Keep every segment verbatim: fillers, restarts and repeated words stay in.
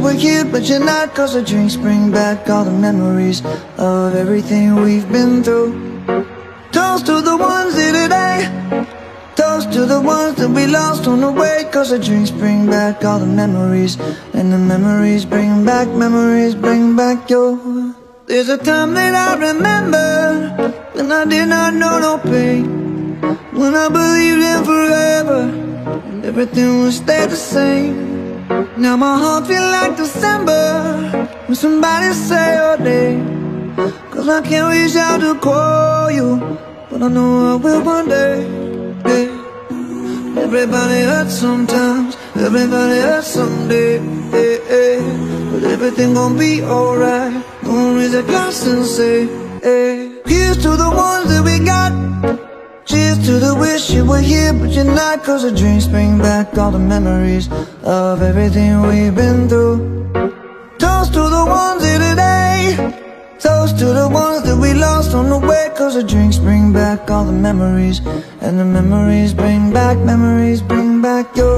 were here, but you're not. Cause the drinks bring back all the memories of everything we've been through. Toast to the ones here today, toast to the ones that we lost on the way. Cause the drinks bring back all the memories, and the memories bring back, memories bring back your. There's a time that I remember when I did not know no pain, when I believed in forever and everything would stay the same. Now my heart feel like December when somebody say your name. Cause I can't reach out to call you, but I know I will one day, yeah. Everybody hurts sometimes, everybody hurts someday, yeah, yeah. But everything gon' be alright. Gonna raise a glass and say, hey. Here's to the ones that we got, cheers to the wish you were here, but you're not. Cause the drinks bring back all the memories of everything we've been through. Toast to the ones here today, toast to the ones that we lost on the way. Cause the drinks bring back all the memories, and the memories bring back, memories bring back your.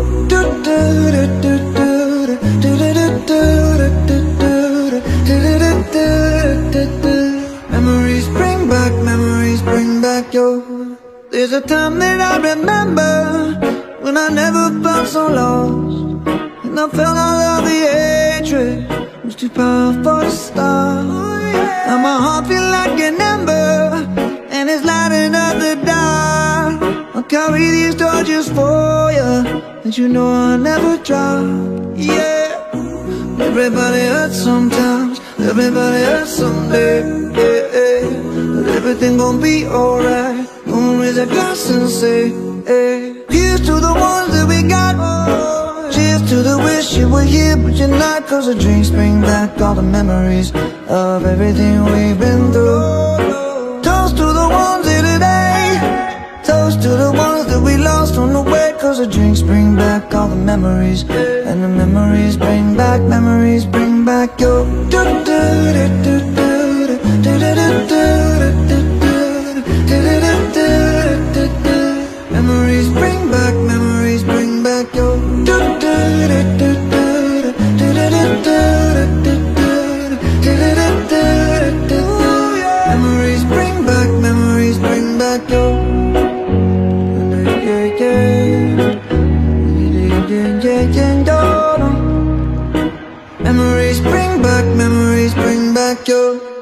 Memories bring back, memories bring back your. There's a time that I remember when I never felt so lost, and I felt all of the hatred was too powerful to stop. Now my heart feel like an ember, and it's lighting up the dark. I'll carry these torches for you, that you know I'll never drop. Yeah. Everybody hurts sometimes, everybody hurts someday, yeah, yeah. But everything gon' be alright. Gonna raise a glass and say, hey. Here's to the ones that we got, cheers to the wish you were here, but you're not. Cause the drinks bring back all the memories of everything we've been through. Toast to the ones here today, toast to the ones that we lost on the way. Cause the drinks bring back all the memories, and the memories bring back, memories bring back your. Memories bring back, memories bring back your. Memories bring back, memories bring back your. Memories bring back, memories bring back your.